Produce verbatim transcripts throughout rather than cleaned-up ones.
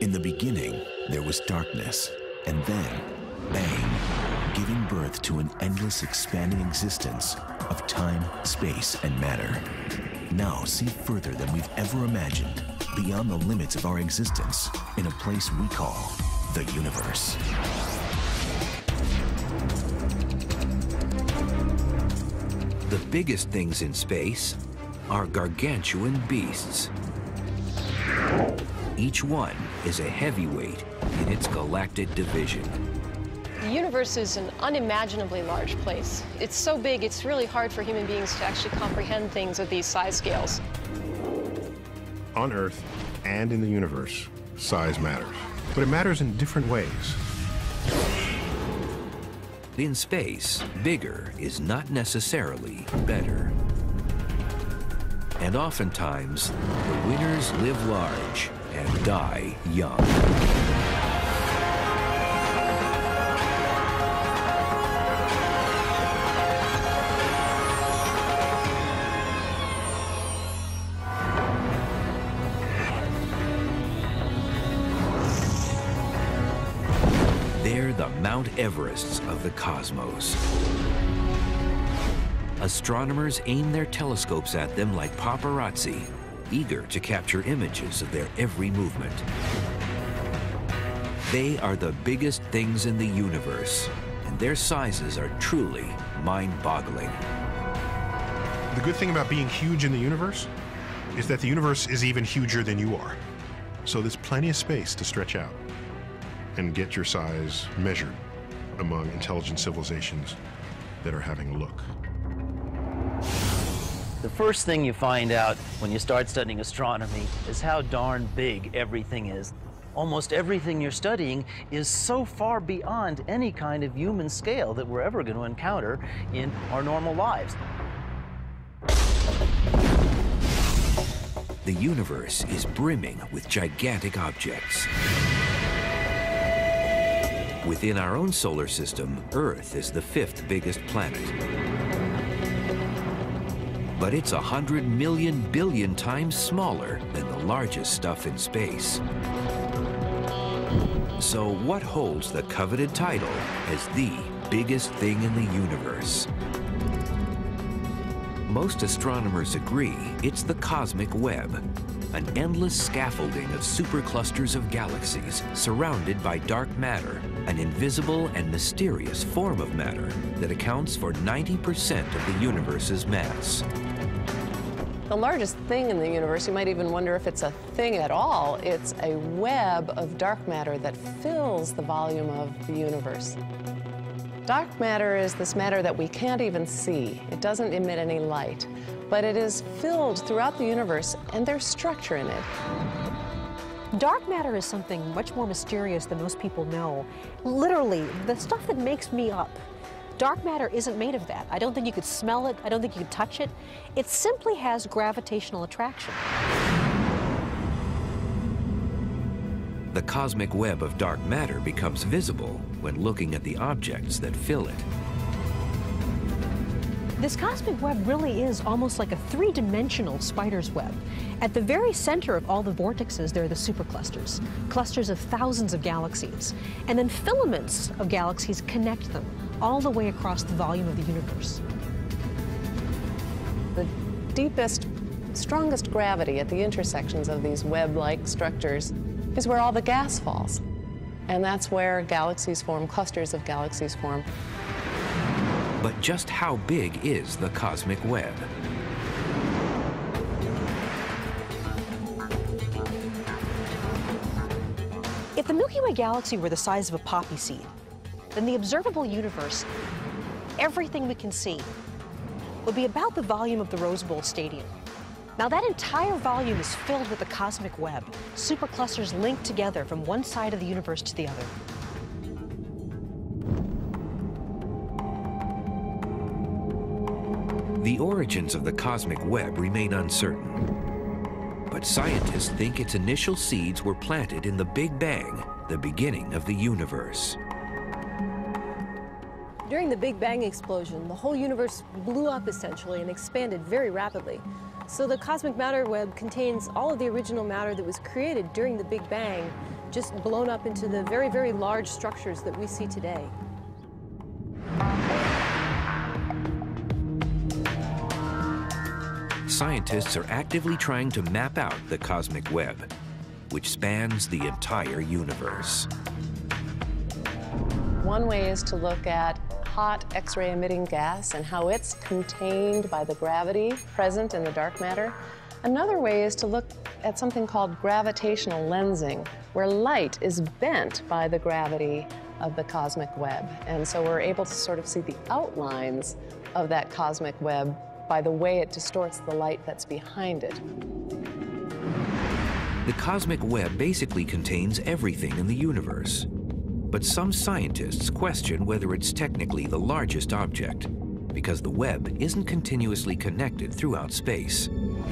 In the beginning, there was darkness, and then, bang, giving birth to an endless expanding existence of time, space, and matter. Now see further than we've ever imagined, beyond the limits of our existence, in a place we call the universe. The biggest things in space are gargantuan beasts. Each one is a heavyweight in its galactic division. The universe is an unimaginably large place. It's so big, it's really hard for human beings to actually comprehend things of these size scales. On Earth and in the universe, size matters, but it matters in different ways. In space, bigger is not necessarily better. And oftentimes, the winners live large and die young. They're the Mount Everests of the cosmos. Astronomers aim their telescopes at them like paparazzi, eager to capture images of their every movement. They are the biggest things in the universe, and their sizes are truly mind-boggling. The good thing about being huge in the universe is that the universe is even huger than you are. So there's plenty of space to stretch out and get your size measured among intelligent civilizations that are having a look. The first thing you find out when you start studying astronomy is how darn big everything is. Almost everything you're studying is so far beyond any kind of human scale that we're ever going to encounter in our normal lives. The universe is brimming with gigantic objects. Within our own solar system, Earth is the fifth biggest planet. But it's a hundred million billion times smaller than the largest stuff in space. So what holds the coveted title as the biggest thing in the universe? Most astronomers agree it's the cosmic web, an endless scaffolding of superclusters of galaxies surrounded by dark matter, an invisible and mysterious form of matter that accounts for ninety percent of the universe's mass. The largest thing in the universe, you might even wonder if it's a thing at all. It's a web of dark matter that fills the volume of the universe. Dark matter is this matter that we can't even see. It doesn't emit any light, but it is filled throughout the universe, and there's structure in it. Dark matter is something much more mysterious than most people know. Literally, the stuff that makes me up. Dark matter isn't made of that. I don't think you could smell it. I don't think you could touch it. It simply has gravitational attraction. The cosmic web of dark matter becomes visible when looking at the objects that fill it. This cosmic web really is almost like a three-dimensional spider's web. At the very center of all the vortexes, there are the superclusters, clusters of thousands of galaxies. And then filaments of galaxies connect them all the way across the volume of the universe. The deepest, strongest gravity at the intersections of these web-like structures is where all the gas falls. And that's where galaxies form, clusters of galaxies form. But just how big is the cosmic web? If the Milky Way galaxy were the size of a poppy seed, then the observable universe, everything we can see, would be about the volume of the Rose Bowl Stadium. Now that entire volume is filled with the cosmic web, superclusters linked together from one side of the universe to the other. The origins of the cosmic web remain uncertain, but scientists think its initial seeds were planted in the Big Bang, the beginning of the universe. During the Big Bang explosion, the whole universe blew up essentially and expanded very rapidly. So the cosmic matter web contains all of the original matter that was created during the Big Bang just blown up into the very, very large structures that we see today. Scientists are actively trying to map out the cosmic web, which spans the entire universe. One way is to look at hot X-ray emitting gas and how it's contained by the gravity present in the dark matter. Another way is to look at something called gravitational lensing, where light is bent by the gravity of the cosmic web. And so we're able to sort of see the outlines of that cosmic web by the way it distorts the light that's behind it. The cosmic web basically contains everything in the universe. But some scientists question whether it's technically the largest object, because the web isn't continuously connected throughout space.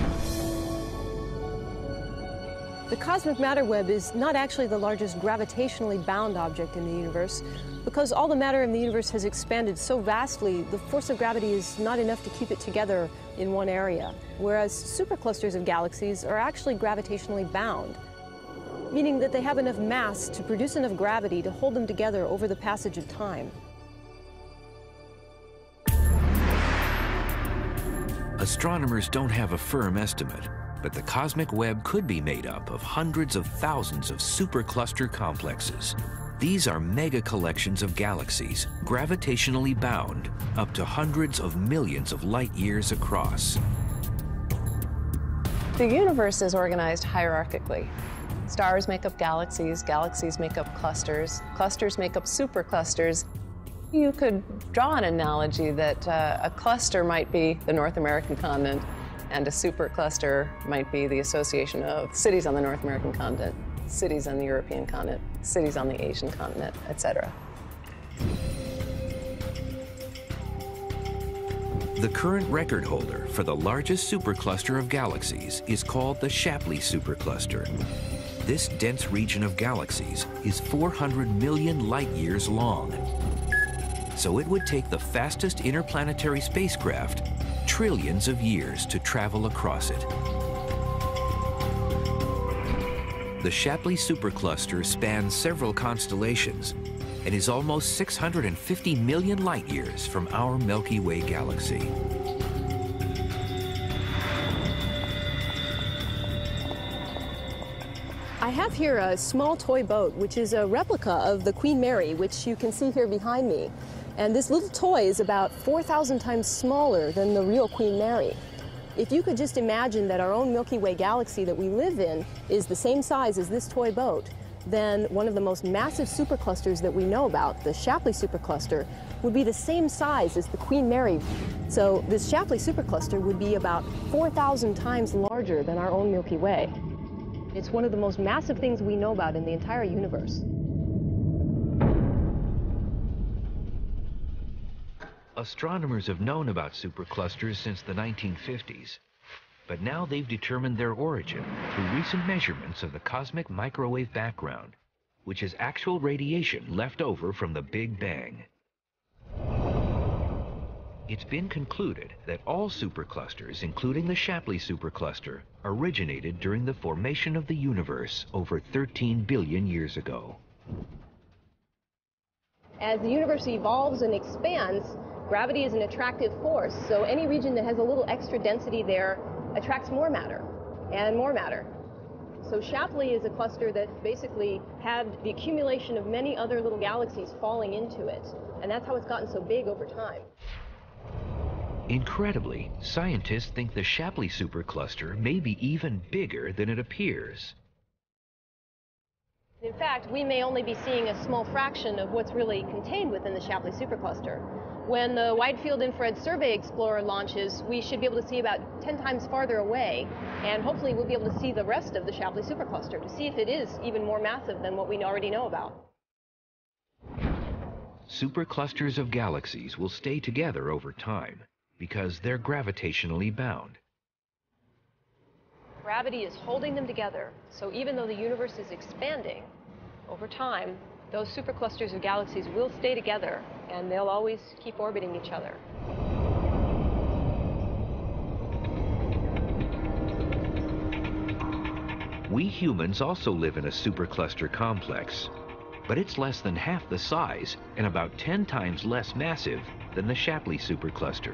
The cosmic matter web is not actually the largest gravitationally bound object in the universe, because all the matter in the universe has expanded so vastly, the force of gravity is not enough to keep it together in one area, whereas superclusters of galaxies are actually gravitationally bound, meaning that they have enough mass to produce enough gravity to hold them together over the passage of time. Astronomers don't have a firm estimate, but the cosmic web could be made up of hundreds of thousands of supercluster complexes. These are mega collections of galaxies, gravitationally bound, up to hundreds of millions of light years across. The universe is organized hierarchically. Stars make up galaxies, galaxies make up clusters, clusters make up superclusters. You could draw an analogy that uh, a cluster might be the North American continent, and a supercluster might be the association of cities on the North American continent, cities on the European continent, cities on the Asian continent, et cetera. The current record holder for the largest supercluster of galaxies is called the Shapley supercluster. This dense region of galaxies is four hundred million light years long. So it would take the fastest interplanetary spacecraft trillions of years to travel across it. The Shapley supercluster spans several constellations and is almost six hundred fifty million light years from our Milky Way galaxy. I have here a small toy boat, which is a replica of the Queen Mary, which you can see here behind me. And this little toy is about four thousand times smaller than the real Queen Mary. If you could just imagine that our own Milky Way galaxy that we live in is the same size as this toy boat, then one of the most massive superclusters that we know about, the Shapley supercluster, would be the same size as the Queen Mary. So this Shapley supercluster would be about four thousand times larger than our own Milky Way. It's one of the most massive things we know about in the entire universe. Astronomers have known about superclusters since the nineteen fifties, but now they've determined their origin through recent measurements of the cosmic microwave background, which is actual radiation left over from the Big Bang. It's been concluded that all superclusters, including the Shapley supercluster, originated during the formation of the universe over thirteen billion years ago. As the universe evolves and expands, gravity is an attractive force, so any region that has a little extra density there attracts more matter and more matter. So Shapley is a cluster that basically had the accumulation of many other little galaxies falling into it, and that's how it's gotten so big over time. Incredibly, scientists think the Shapley supercluster may be even bigger than it appears. In fact, we may only be seeing a small fraction of what's really contained within the Shapley supercluster. When the Wide Field Infrared Survey Explorer launches, we should be able to see about ten times farther away, and hopefully we'll be able to see the rest of the Shapley supercluster to see if it is even more massive than what we already know about. Superclusters of galaxies will stay together over time because they're gravitationally bound. Gravity is holding them together, so even though the universe is expanding, over time, those superclusters of galaxies will stay together, and they'll always keep orbiting each other. We humans also live in a supercluster complex, but it's less than half the size and about ten times less massive than the Shapley supercluster.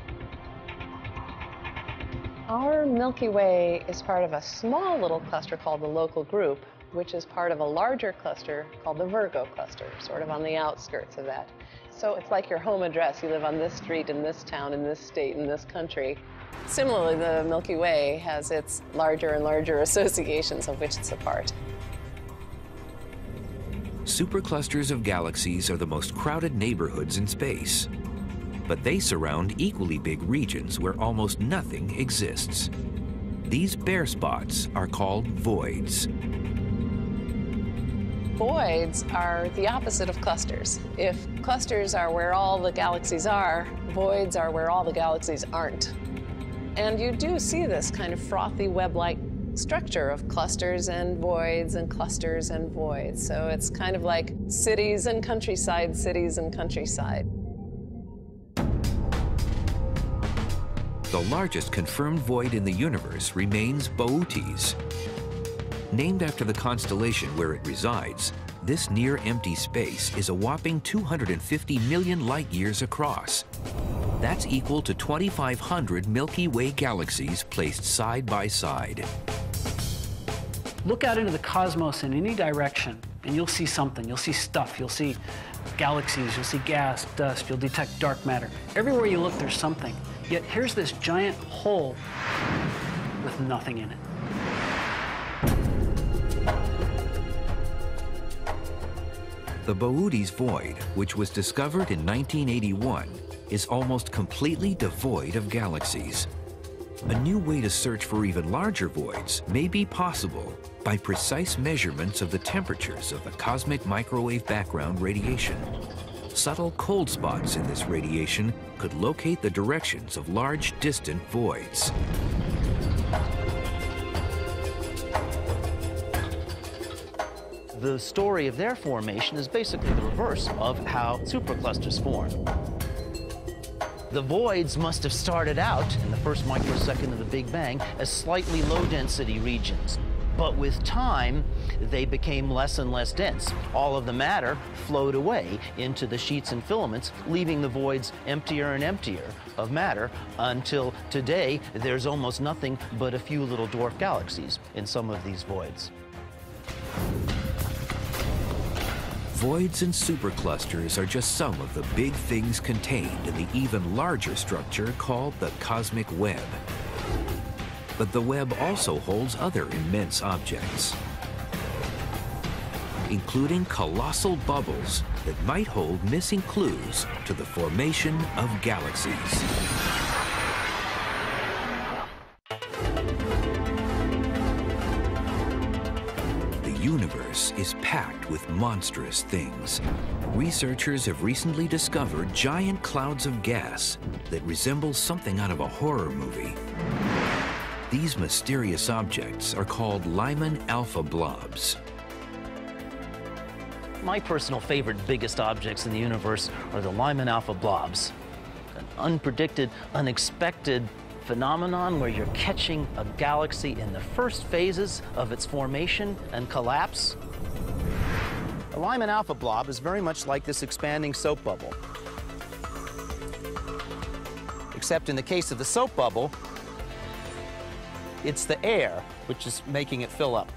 Our Milky Way is part of a small little cluster called the Local Group, which is part of a larger cluster called the Virgo cluster, sort of on the outskirts of that. So it's like your home address. You live on this street in this town, in this state, in this country. Similarly, the Milky Way has its larger and larger associations of which it's a part. Superclusters of galaxies are the most crowded neighborhoods in space, but they surround equally big regions where almost nothing exists. These bare spots are called voids. Voids are the opposite of clusters. If clusters are where all the galaxies are, voids are where all the galaxies aren't. And you do see this kind of frothy web-like structure of clusters and voids and clusters and voids. So it's kind of like cities and countryside, cities and countryside. The largest confirmed void in the universe remains Boötes. Named after the constellation where it resides, this near-empty space is a whopping two hundred fifty million light-years across. That's equal to twenty-five hundred Milky Way galaxies placed side by side. Look out into the cosmos in any direction, and you'll see something. You'll see stuff. You'll see galaxies. You'll see gas, dust. You'll detect dark matter. Everywhere you look, there's something. Yet here's this giant hole with nothing in it. The Boötes void, which was discovered in nineteen eighty-one, is almost completely devoid of galaxies. A new way to search for even larger voids may be possible by precise measurements of the temperatures of the cosmic microwave background radiation. Subtle cold spots in this radiation could locate the directions of large distant voids. The story of their formation is basically the reverse of how superclusters form. The voids must have started out in the first microsecond of the Big Bang as slightly low-density regions. But with time, they became less and less dense. All of the matter flowed away into the sheets and filaments, leaving the voids emptier and emptier of matter until today there's almost nothing but a few little dwarf galaxies in some of these voids. Voids and superclusters are just some of the big things contained in the even larger structure called the cosmic web. But the web also holds other immense objects, including colossal bubbles that might hold missing clues to the formation of galaxies. The universe is packed with monstrous things. Researchers have recently discovered giant clouds of gas that resemble something out of a horror movie. These mysterious objects are called Lyman alpha blobs. My personal favorite biggest objects in the universe are the Lyman alpha blobs. An unpredicted, unexpected phenomenon where you're catching a galaxy in the first phases of its formation and collapse. The Lyman alpha blob is very much like this expanding soap bubble. Except in the case of the soap bubble, it's the air which is making it fill up.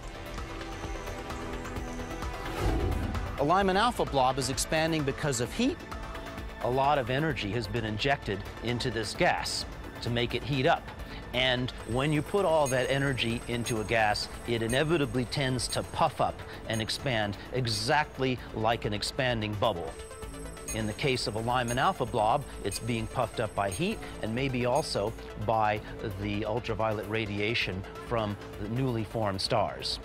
A Lyman alpha blob is expanding because of heat. A lot of energy has been injected into this gas to make it heat up. And when you put all that energy into a gas, it inevitably tends to puff up and expand exactly like an expanding bubble. In the case of a Lyman alpha blob, it's being puffed up by heat and maybe also by the ultraviolet radiation from the newly formed stars.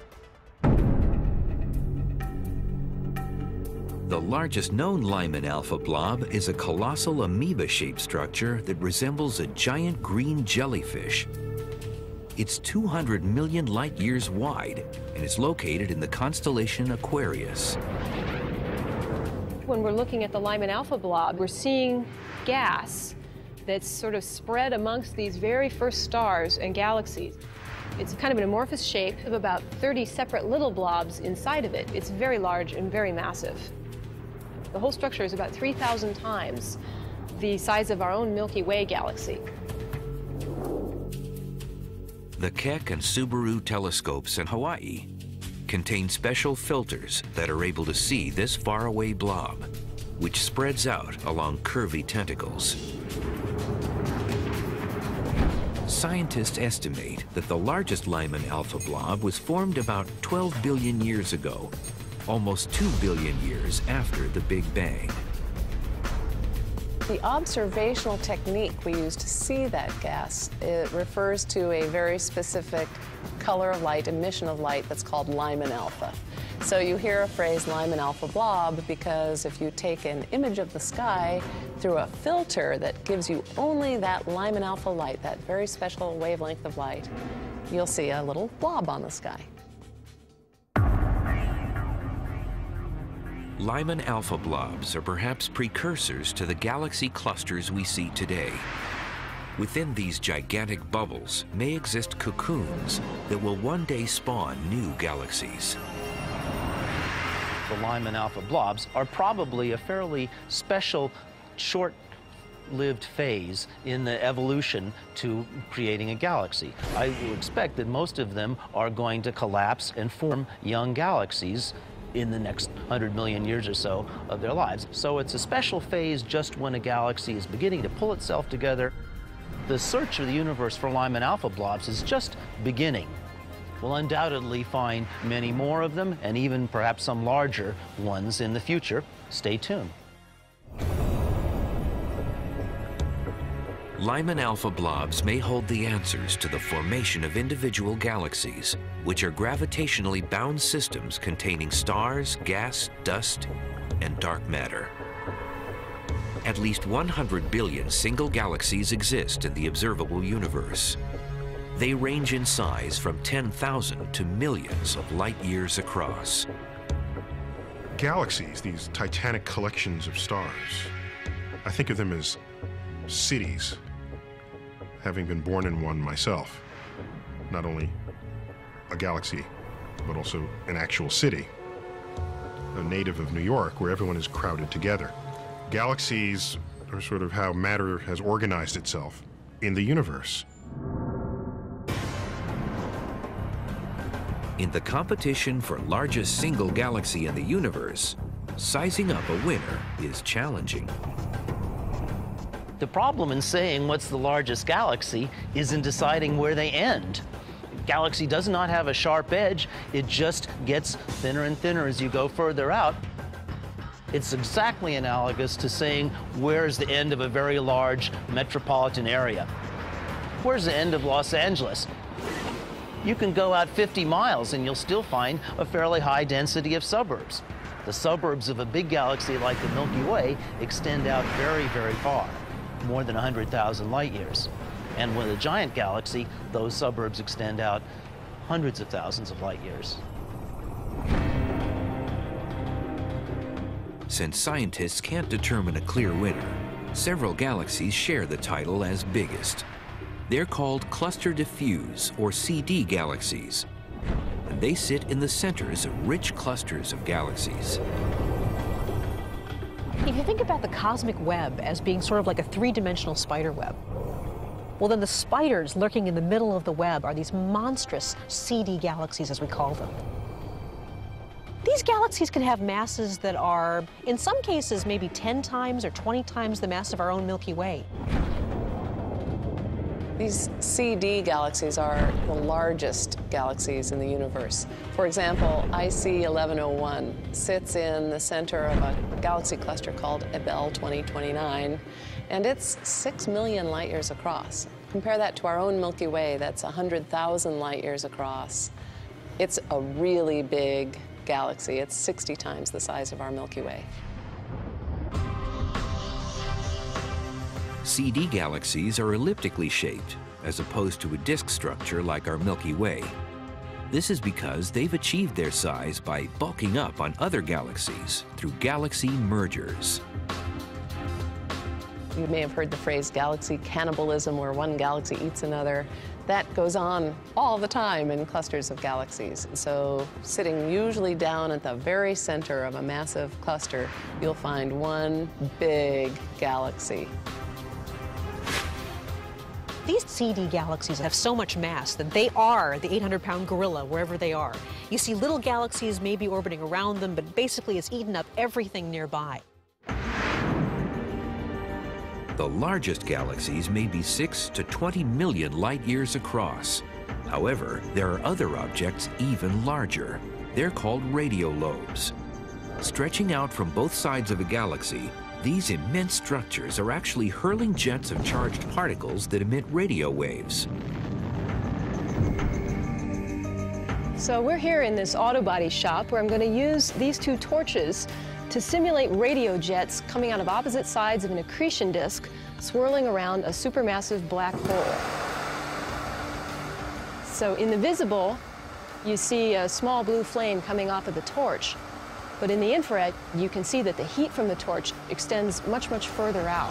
The largest known Lyman alpha blob is a colossal amoeba-shaped structure that resembles a giant green jellyfish. It's two hundred million light-years wide and is located in the constellation Aquarius. When we're looking at the Lyman alpha blob, we're seeing gas that's sort of spread amongst these very first stars and galaxies. It's kind of an amorphous shape of about thirty separate little blobs inside of it. It's very large and very massive. The whole structure is about three thousand times the size of our own Milky Way galaxy. The Keck and Subaru telescopes in Hawaii contain special filters that are able to see this faraway blob, which spreads out along curvy tentacles. Scientists estimate that the largest Lyman alpha blob was formed about twelve billion years ago, almost two billion years after the Big Bang. The observational technique we use to see that gas, it refers to a very specific color of light, emission of light that's called Lyman alpha. So you hear a phrase Lyman alpha blob because if you take an image of the sky through a filter that gives you only that Lyman alpha light, that very special wavelength of light, you'll see a little blob on the sky. Lyman alpha blobs are perhaps precursors to the galaxy clusters we see today. Within these gigantic bubbles may exist cocoons that will one day spawn new galaxies. The Lyman alpha blobs are probably a fairly special, short-lived phase in the evolution to creating a galaxy. I would expect that most of them are going to collapse and form young galaxies in the next one hundred million years or so of their lives. So it's a special phase just when a galaxy is beginning to pull itself together. The search of the universe for Lyman alpha blobs is just beginning. We'll undoubtedly find many more of them, and even perhaps some larger ones in the future. Stay tuned. Lyman alpha blobs may hold the answers to the formation of individual galaxies, which are gravitationally bound systems containing stars, gas, dust, and dark matter. At least one hundred billion single galaxies exist in the observable universe. They range in size from ten thousand to millions of light years across. Galaxies, these titanic collections of stars, I think of them as cities, having been born in one myself. Not only a galaxy, but also an actual city, a native of New York, where everyone is crowded together. Galaxies are sort of how matter has organized itself in the universe. In the competition for largest single galaxy in the universe, sizing up a winner is challenging. The problem in saying what's the largest galaxy is in deciding where they end. Galaxy does not have a sharp edge. It just gets thinner and thinner as you go further out. It's exactly analogous to saying where's the end of a very large metropolitan area. Where's the end of Los Angeles? You can go out fifty miles and you'll still find a fairly high density of suburbs. The suburbs of a big galaxy like the Milky Way extend out very, very far, more than one hundred thousand light years. And with a giant galaxy, those suburbs extend out hundreds of thousands of light years. Since scientists can't determine a clear winner, several galaxies share the title as biggest. They're called cluster diffuse, or C D galaxies, and they sit in the centers of rich clusters of galaxies. If you think about the cosmic web as being sort of like a three-dimensional spider web, well, then the spiders lurking in the middle of the web are these monstrous C D galaxies, as we call them. These galaxies can have masses that are, in some cases, maybe ten times or twenty times the mass of our own Milky Way. These C D galaxies are the largest galaxies in the universe. For example, I C eleven oh one sits in the center of a galaxy cluster called Abell twenty twenty-nine, and it's six million light years across. Compare that to our own Milky Way, that's one hundred thousand light years across. It's a really big galaxy. It's sixty times the size of our Milky Way. C D galaxies are elliptically shaped, as opposed to a disk structure like our Milky Way. This is because they've achieved their size by bulking up on other galaxies through galaxy mergers. You may have heard the phrase galaxy cannibalism, where one galaxy eats another. That goes on all the time in clusters of galaxies. And so sitting usually down at the very center of a massive cluster, you'll find one big galaxy. These C D galaxies have so much mass that they are the eight hundred pound gorilla wherever they are. You see little galaxies maybe orbiting around them, but basically it's eaten up everything nearby. The largest galaxies may be six to twenty million light years across. However, there are other objects even larger. They're called radio lobes. Stretching out from both sides of a galaxy, these immense structures are actually hurling jets of charged particles that emit radio waves. So we're here in this auto body shop where I'm going to use these two torches to simulate radio jets coming out of opposite sides of an accretion disk swirling around a supermassive black hole. So in the visible, you see a small blue flame coming off of the torch. But in the infrared, you can see that the heat from the torch extends much, much further out.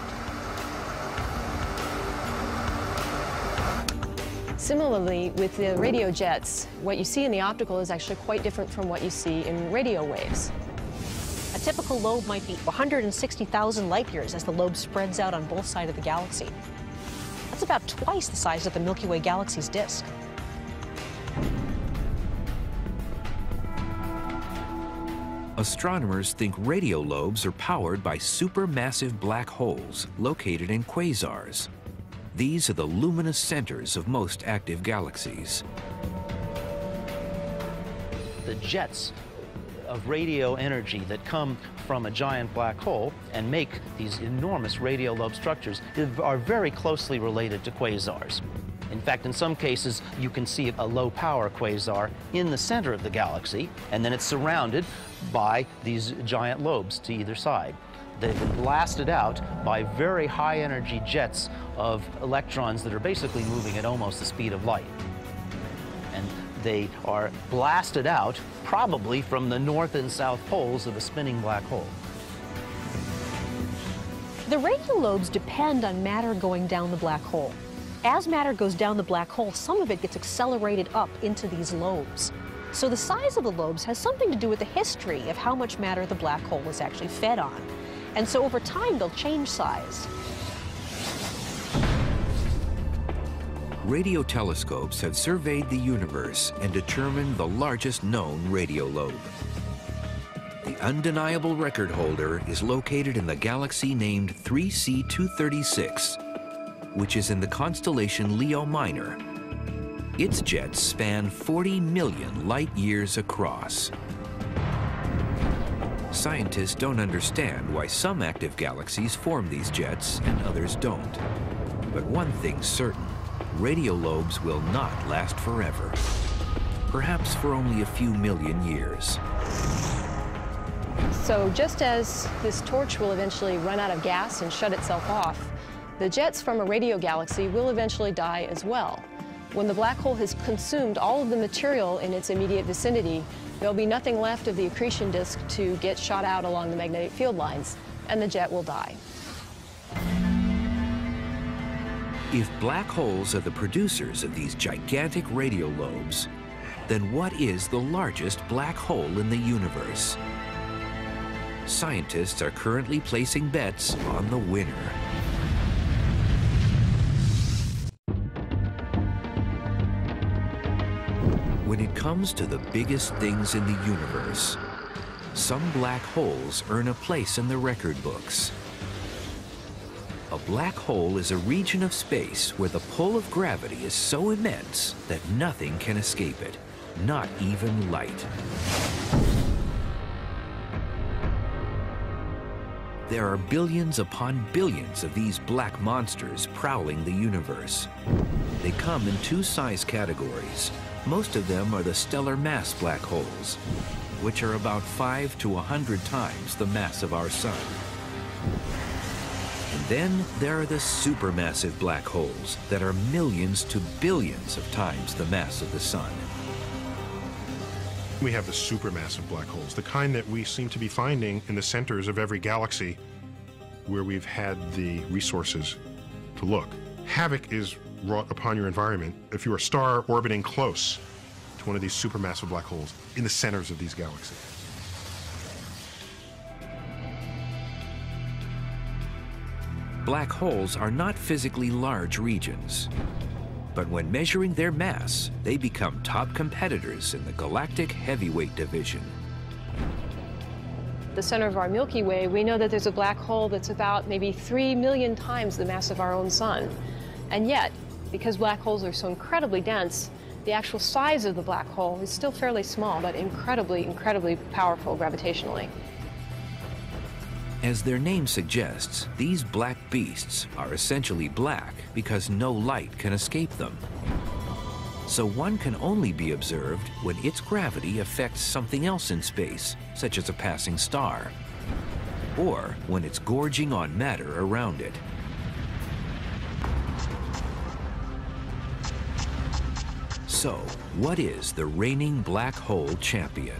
Similarly, with the radio jets, what you see in the optical is actually quite different from what you see in radio waves. A typical lobe might be one hundred sixty thousand light years as the lobe spreads out on both sides of the galaxy. That's about twice the size of the Milky Way galaxy's disk. Astronomers think radio lobes are powered by supermassive black holes located in quasars. These are the luminous centers of most active galaxies. The jets of radio energy that come from a giant black hole and make these enormous radio lobe structures are very closely related to quasars. In fact, in some cases, you can see a low-power quasar in the center of the galaxy, and then it's surrounded by these giant lobes to either side. They've been blasted out by very high-energy jets of electrons that are basically moving at almost the speed of light. And they are blasted out probably from the north and south poles of a spinning black hole. The radio lobes depend on matter going down the black hole. As matter goes down the black hole, some of it gets accelerated up into these lobes. So the size of the lobes has something to do with the history of how much matter the black hole was actually fed on. And so over time, they'll change size. Radio telescopes have surveyed the universe and determined the largest known radio lobe. The undeniable record holder is located in the galaxy named three C two thirty-six, which is in the constellation Leo Minor. Its jets span forty million light years across. Scientists don't understand why some active galaxies form these jets and others don't. But one thing's certain, radio lobes will not last forever. Perhaps for only a few million years. So just as this torch will eventually run out of gas and shut itself off, the jets from a radio galaxy will eventually die as well. When the black hole has consumed all of the material in its immediate vicinity, there'll be nothing left of the accretion disk to get shot out along the magnetic field lines, and the jet will die. If black holes are the producers of these gigantic radio lobes, then what is the largest black hole in the universe? Scientists are currently placing bets on the winner. When it comes to the biggest things in the universe, some black holes earn a place in the record books. A black hole is a region of space where the pull of gravity is so immense that nothing can escape it, not even light. There are billions upon billions of these black monsters prowling the universe. They come in two size categories. Most of them are the stellar mass black holes, which are about five to a hundred times the mass of our sun. And then there are the supermassive black holes that are millions to billions of times the mass of the sun. We have the supermassive black holes, the kind that we seem to be finding in the centers of every galaxy where we've had the resources to look. Havoc is wrought upon your environment if you're a star orbiting close to one of these supermassive black holes in the centers of these galaxies. Black holes are not physically large regions, but when measuring their mass, they become top competitors in the galactic heavyweight division. The center of our Milky Way, we know that there's a black hole that's about maybe three million times the mass of our own sun. And yet, because black holes are so incredibly dense, the actual size of the black hole is still fairly small, but incredibly, incredibly powerful gravitationally. As their name suggests, these black beasts are essentially black because no light can escape them. So one can only be observed when its gravity affects something else in space, such as a passing star, or when it's gorging on matter around it. So, what is the reigning black hole champion?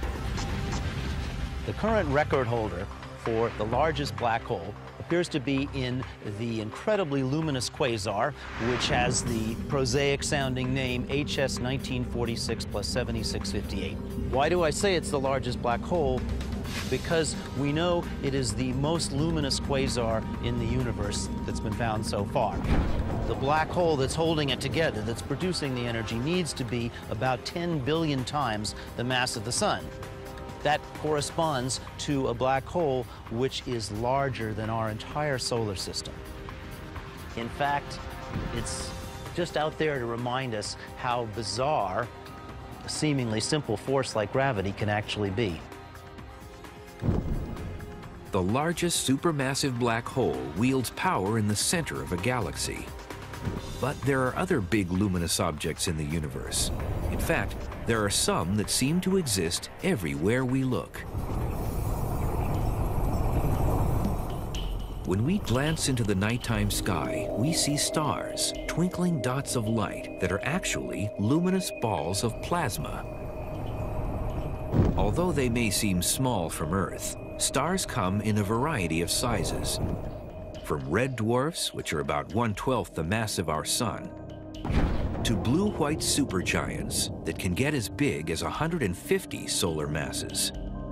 The current record holder for the largest black hole appears to be in the incredibly luminous quasar, which has the prosaic-sounding name H S nineteen forty-six plus seventy-six fifty-eight. Why do I say it's the largest black hole? Because we know it is the most luminous quasar in the universe that's been found so far. The black hole that's holding it together, that's producing the energy, needs to be about ten billion times the mass of the sun. That corresponds to a black hole which is larger than our entire solar system. In fact, it's just out there to remind us how bizarre a seemingly simple force like gravity can actually be. The largest supermassive black hole wields power in the center of a galaxy. But there are other big luminous objects in the universe. In fact, there are some that seem to exist everywhere we look. When we glance into the nighttime sky, we see stars, twinkling dots of light that are actually luminous balls of plasma. Although they may seem small from Earth, stars come in a variety of sizes. From red dwarfs, which are about one-twelfth the mass of our sun, to blue-white supergiants that can get as big as one hundred fifty solar masses.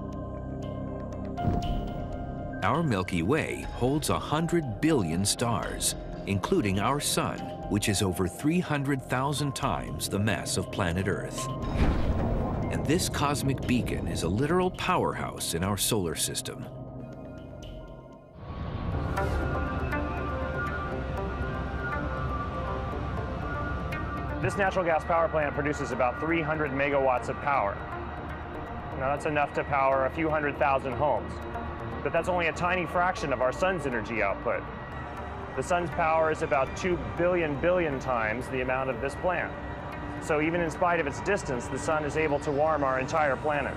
Our Milky Way holds one hundred billion stars, including our sun, which is over three hundred thousand times the mass of planet Earth. And this cosmic beacon is a literal powerhouse in our solar system. This natural gas power plant produces about three hundred megawatts of power. Now that's enough to power a few hundred thousand homes, but that's only a tiny fraction of our sun's energy output. The sun's power is about two billion billion times the amount of this plant. So even in spite of its distance, the sun is able to warm our entire planet.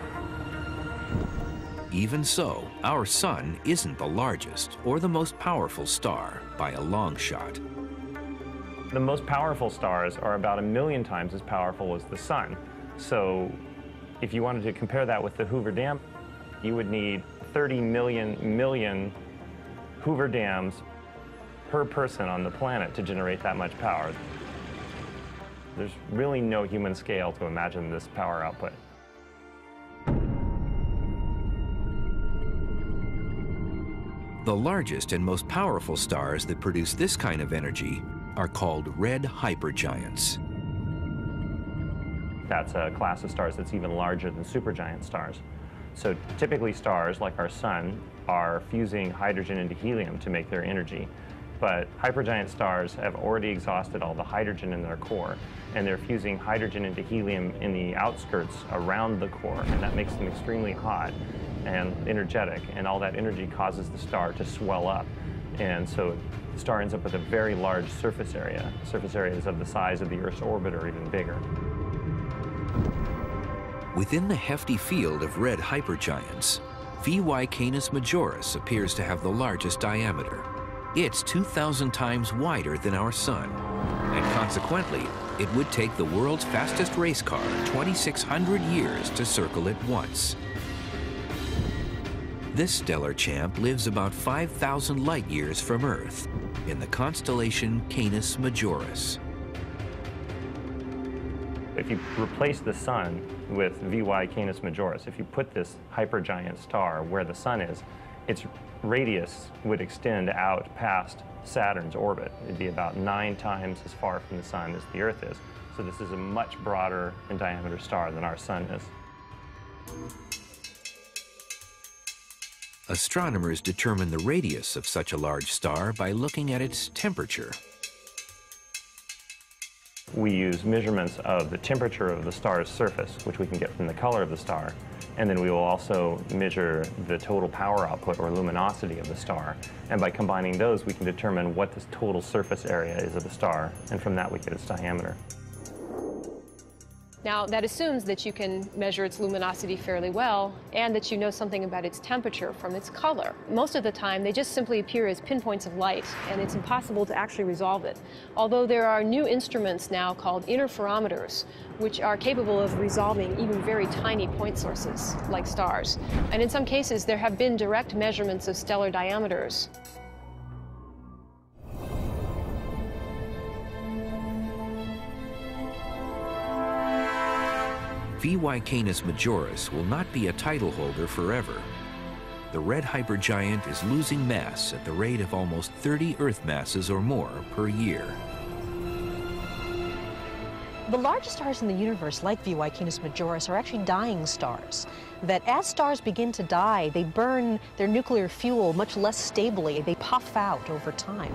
Even so, our sun isn't the largest or the most powerful star by a long shot. The most powerful stars are about a million times as powerful as the sun. So if you wanted to compare that with the Hoover Dam, you would need thirty million million Hoover Dams per person on the planet to generate that much power. There's really no human scale to imagine this power output. The largest and most powerful stars that produce this kind of energy are called red hypergiants. That's a class of stars that's even larger than supergiant stars. So typically stars, like our sun, are fusing hydrogen into helium to make their energy. But hypergiant stars have already exhausted all the hydrogen in their core, and they're fusing hydrogen into helium in the outskirts around the core, and that makes them extremely hot and energetic, and all that energy causes the star to swell up. And so the star ends up with a very large surface area. Surface area is of the size of the Earth's orbit or even bigger. Within the hefty field of red hypergiants, V Y Canis Majoris appears to have the largest diameter. It's two thousand times wider than our sun, and consequently, it would take the world's fastest race car twenty-six hundred years to circle it once. This stellar champ lives about five thousand light years from Earth in the constellation Canis Majoris. If you replace the sun with V Y Canis Majoris, if you put this hypergiant star where the sun is, its radius would extend out past Saturn's orbit. It'd be about nine times as far from the sun as the Earth is. So this is a much broader in diameter star than our sun is. Astronomers determine the radius of such a large star by looking at its temperature. We use measurements of the temperature of the star's surface, which we can get from the color of the star, and then we will also measure the total power output or luminosity of the star. And by combining those, we can determine what the total surface area is of the star, and from that we get its diameter. Now, that assumes that you can measure its luminosity fairly well and that you know something about its temperature from its color. Most of the time, they just simply appear as pinpoints of light, and it's impossible to actually resolve it. Although there are new instruments now called interferometers, which are capable of resolving even very tiny point sources, like stars. And in some cases, there have been direct measurements of stellar diameters. V Y Canis Majoris will not be a title holder forever. The red hypergiant is losing mass at the rate of almost thirty Earth masses or more per year. The largest stars in the universe, like V Y Canis Majoris, are actually dying stars. That as stars begin to die, they burn their nuclear fuel much less stably. They puff out over time.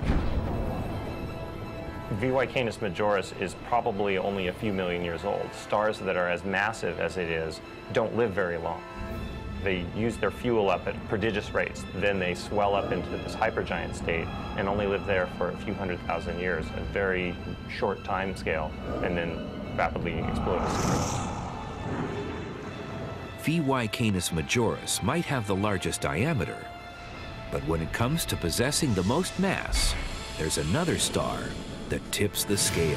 V Y Canis Majoris is probably only a few million years old. Stars that are as massive as it is don't live very long. They use their fuel up at prodigious rates. Then they swell up into this hypergiant state and only live there for a few hundred thousand years, a very short time scale, and then rapidly explode as supernovas. V Y Canis Majoris might have the largest diameter, but when it comes to possessing the most mass, there's another star that tips the scale.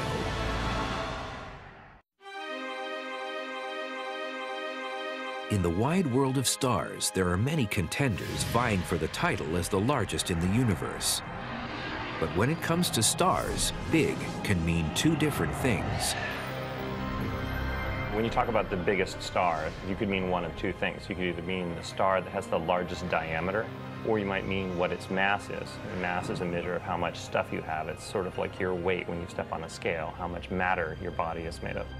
In the wide world of stars, there are many contenders vying for the title as the largest in the universe. But when it comes to stars, big can mean two different things. When you talk about the biggest star, you could mean one of two things. You could either mean the star that has the largest diameter, or you might mean what its mass is. And mass is a measure of how much stuff you have. It's sort of like your weight when you step on a scale, how much matter your body is made of.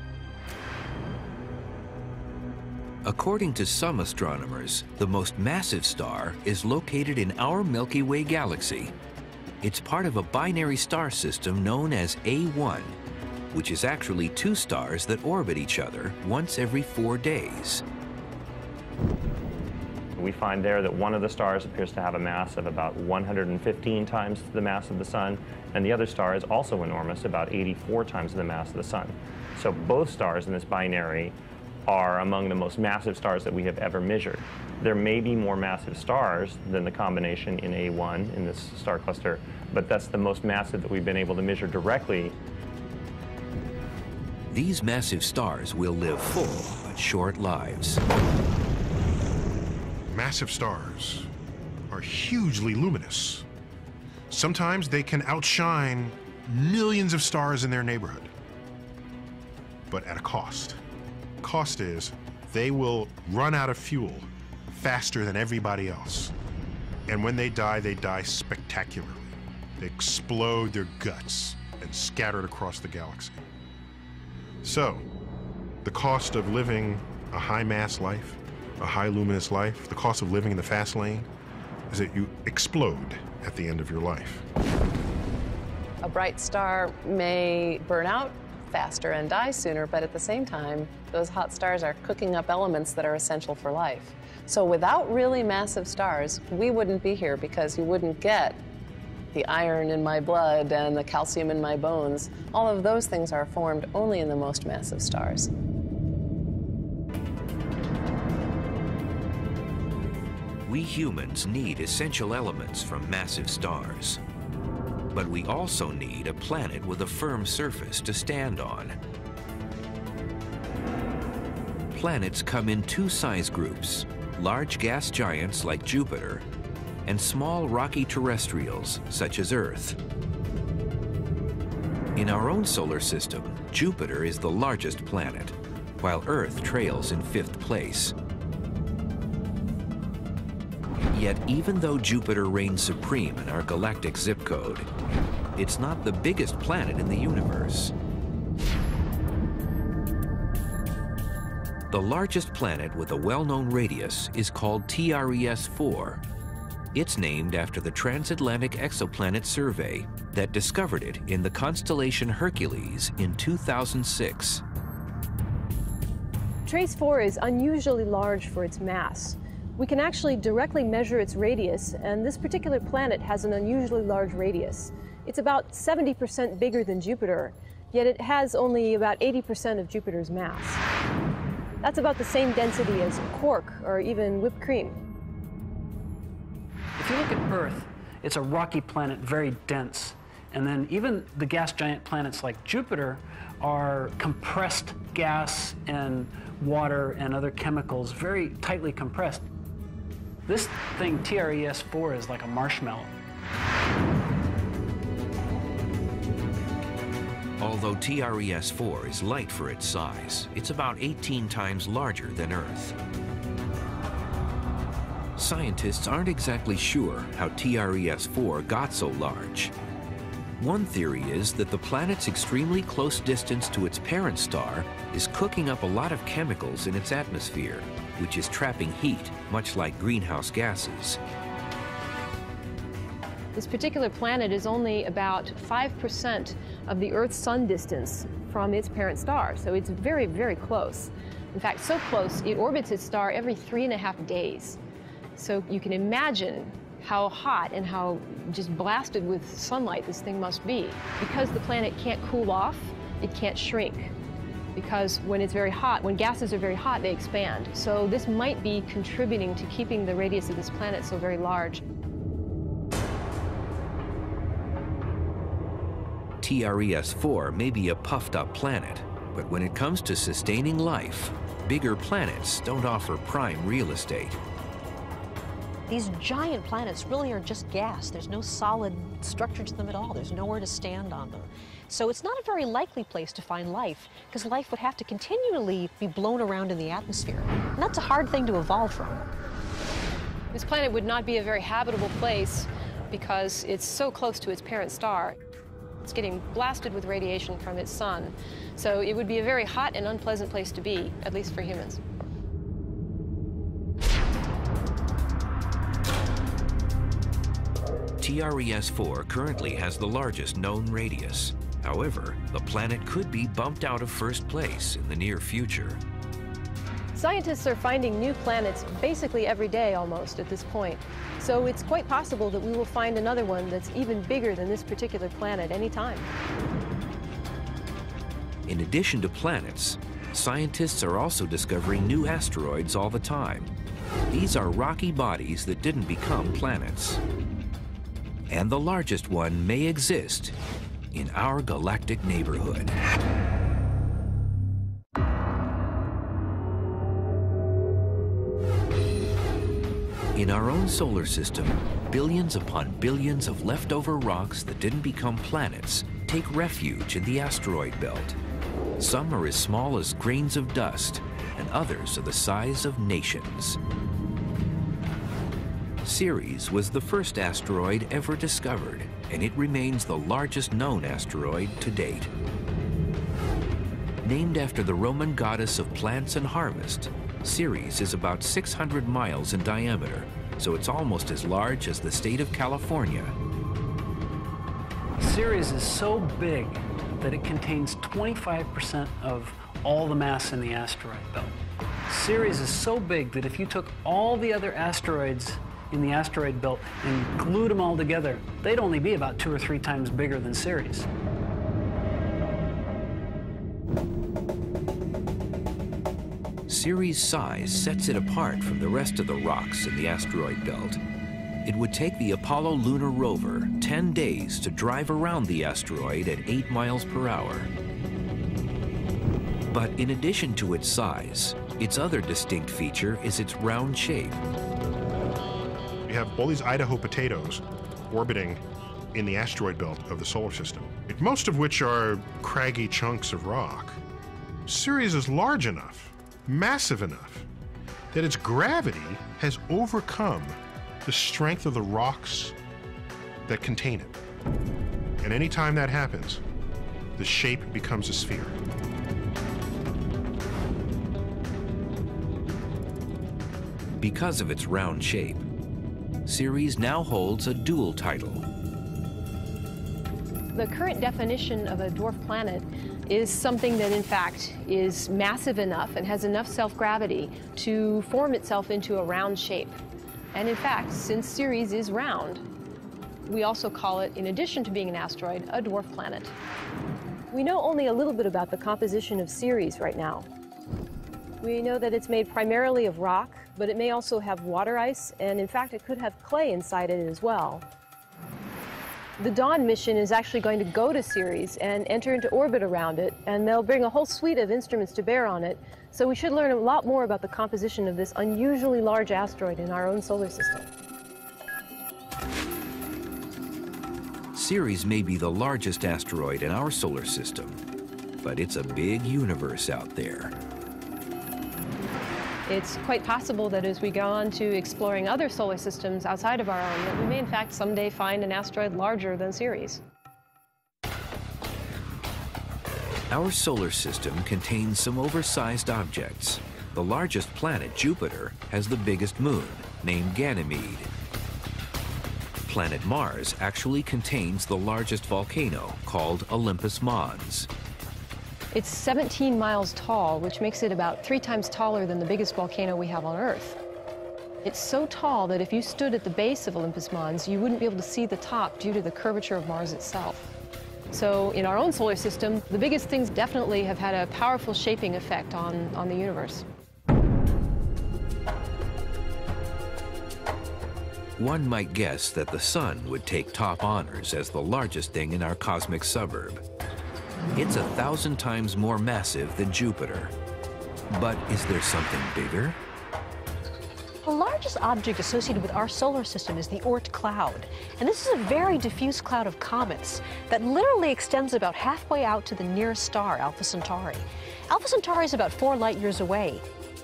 According to some astronomers, the most massive star is located in our Milky Way galaxy. It's part of a binary star system known as A one, which is actually two stars that orbit each other once every four days. We find there that one of the stars appears to have a mass of about one hundred fifteen times the mass of the sun, and the other star is also enormous, about eighty-four times the mass of the sun. So both stars in this binary are among the most massive stars that we have ever measured. There may be more massive stars than the combination in A one in this star cluster, but that's the most massive that we've been able to measure directly. These massive stars will live full but short lives. Massive stars are hugely luminous. Sometimes they can outshine millions of stars in their neighborhood, but at a cost. Cost is they will run out of fuel faster than everybody else. And when they die, they die spectacularly. They explode their guts and scatter it across the galaxy. So, the cost of living a high-mass life, a high-luminous life, the cost of living in the fast lane, is that you explode at the end of your life. A bright star may burn out faster and die sooner, but at the same time, those hot stars are cooking up elements that are essential for life. So without really massive stars, we wouldn't be here, because you wouldn't get the iron in my blood and the calcium in my bones. All of those things are formed only in the most massive stars. We humans need essential elements from massive stars. But we also need a planet with a firm surface to stand on. Planets come in two size groups: large gas giants like Jupiter, and small rocky terrestrials such as Earth. In our own solar system, Jupiter is the largest planet, while Earth trails in fifth place. Yet even though Jupiter reigns supreme in our galactic zip code, it's not the biggest planet in the universe. The largest planet with a well-known radius is called T R E S four. It's named after the Transatlantic Exoplanet Survey that discovered it in the constellation Hercules in two thousand six. TRES four is unusually large for its mass. We can actually directly measure its radius, and this particular planet has an unusually large radius. It's about seventy percent bigger than Jupiter, yet it has only about eighty percent of Jupiter's mass. That's about the same density as cork or even whipped cream. If you look at Earth, it's a rocky planet, very dense. And then even the gas giant planets like Jupiter are compressed gas and water and other chemicals, very tightly compressed. This thing, T R E S four, is like a marshmallow. Although T R E S four is light for its size, it's about eighteen times larger than Earth. Scientists aren't exactly sure how T R E S four got so large. One theory is that the planet's extremely close distance to its parent star is cooking up a lot of chemicals in its atmosphere, which is trapping heat, much like greenhouse gases. This particular planet is only about five percent of the Earth's sun distance from its parent star, so it's very, very close. In fact, so close, it orbits its star every three and a half days. So you can imagine how hot and how just blasted with sunlight this thing must be. Because the planet can't cool off, it can't shrink. Because when it's very hot, when gases are very hot, they expand. So this might be contributing to keeping the radius of this planet so very large. T R E S four may be a puffed-up planet, but when it comes to sustaining life, bigger planets don't offer prime real estate. These giant planets really are just gas. There's no solid structure to them at all. There's nowhere to stand on them. So it's not a very likely place to find life, because life would have to continually be blown around in the atmosphere. And that's a hard thing to evolve from. This planet would not be a very habitable place because it's so close to its parent star. It's getting blasted with radiation from its sun. So it would be a very hot and unpleasant place to be, at least for humans. T R E S four currently has the largest known radius. However, the planet could be bumped out of first place in the near future. Scientists are finding new planets basically every day almost at this point. So it's quite possible that we will find another one that's even bigger than this particular planet anytime. In addition to planets, scientists are also discovering new asteroids all the time. These are rocky bodies that didn't become planets. And the largest one may exist in our galactic neighborhood. In our own solar system, billions upon billions of leftover rocks that didn't become planets take refuge in the asteroid belt. Some are as small as grains of dust, and others are the size of nations. Ceres was the first asteroid ever discovered, and it remains the largest known asteroid to date. Named after the Roman goddess of plants and harvest, Ceres is about six hundred miles in diameter, so it's almost as large as the state of California. Ceres is so big that it contains twenty-five percent of all the mass in the asteroid belt. Ceres is so big that if you took all the other asteroids in the asteroid belt and glued them all together, they'd only be about two or three times bigger than Ceres. Ceres' size sets it apart from the rest of the rocks in the asteroid belt. It would take the Apollo lunar rover ten days to drive around the asteroid at eight miles per hour. But in addition to its size, its other distinct feature is its round shape. You have all these Idaho potatoes orbiting in the asteroid belt of the solar system, most of which are craggy chunks of rock. Ceres is large enough, massive enough, that its gravity has overcome the strength of the rocks that contain it. And anytime that happens, the shape becomes a sphere. Because of its round shape, Ceres now holds a dual title. The current definition of a dwarf planet is something that in fact is massive enough and has enough self-gravity to form itself into a round shape. And in fact, since Ceres is round, we also call it, in addition to being an asteroid, a dwarf planet. We know only a little bit about the composition of Ceres right now. We know that it's made primarily of rock, but it may also have water ice, and in fact it could have clay inside it as well. The Dawn mission is actually going to go to Ceres and enter into orbit around it, and they'll bring a whole suite of instruments to bear on it, so we should learn a lot more about the composition of this unusually large asteroid in our own solar system. Ceres may be the largest asteroid in our solar system, but it's a big universe out there. It's quite possible that as we go on to exploring other solar systems outside of our own, that we may in fact someday find an asteroid larger than Ceres. Our solar system contains some oversized objects. The largest planet, Jupiter, has the biggest moon, named Ganymede. Planet Mars actually contains the largest volcano, called Olympus Mons. It's seventeen miles tall, which makes it about three times taller than the biggest volcano we have on Earth. It's so tall that if you stood at the base of Olympus Mons, you wouldn't be able to see the top due to the curvature of Mars itself. So in our own solar system, the biggest things definitely have had a powerful shaping effect on, on the universe. One might guess that the Sun would take top honors as the largest thing in our cosmic suburb. It's a thousand times more massive than Jupiter. But is there something bigger? The largest object associated with our solar system is the Oort cloud. And this is a very diffuse cloud of comets that literally extends about halfway out to the nearest star, Alpha Centauri. Alpha Centauri is about four light years away.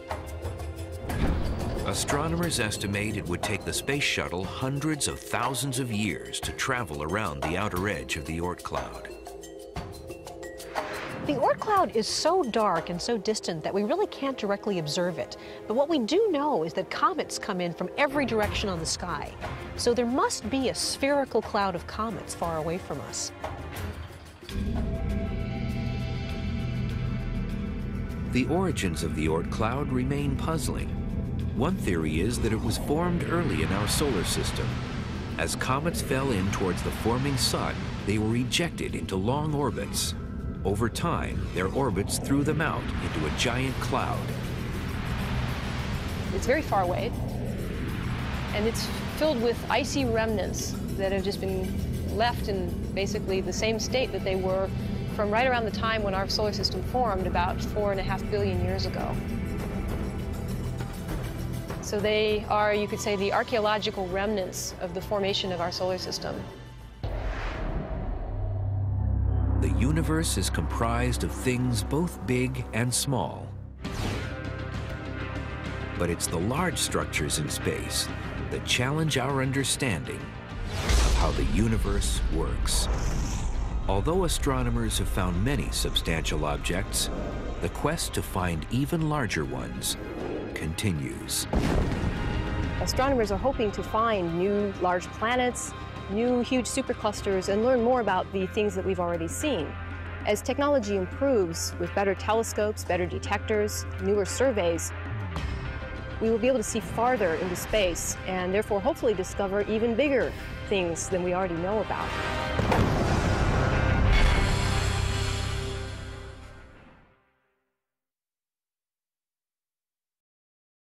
Astronomers estimate it would take the space shuttle hundreds of thousands of years to travel around the outer edge of the Oort cloud. The Oort cloud is so dark and so distant that we really can't directly observe it. But what we do know is that comets come in from every direction on the sky. So there must be a spherical cloud of comets far away from us. The origins of the Oort cloud remain puzzling. One theory is that it was formed early in our solar system. As comets fell in towards the forming sun, they were ejected into long orbits. Over time, their orbits threw them out into a giant cloud. It's very far away, and it's filled with icy remnants that have just been left in basically the same state that they were from right around the time when our solar system formed, about four and a half billion years ago. So they are, you could say, the archaeological remnants of the formation of our solar system. The universe is comprised of things both big and small. But it's the large structures in space that challenge our understanding of how the universe works. Although astronomers have found many substantial objects, the quest to find even larger ones continues. Astronomers are hoping to find new large planets, new huge superclusters, and learn more about the things that we've already seen. As technology improves with better telescopes, better detectors, newer surveys, we will be able to see farther into space and therefore hopefully discover even bigger things than we already know about.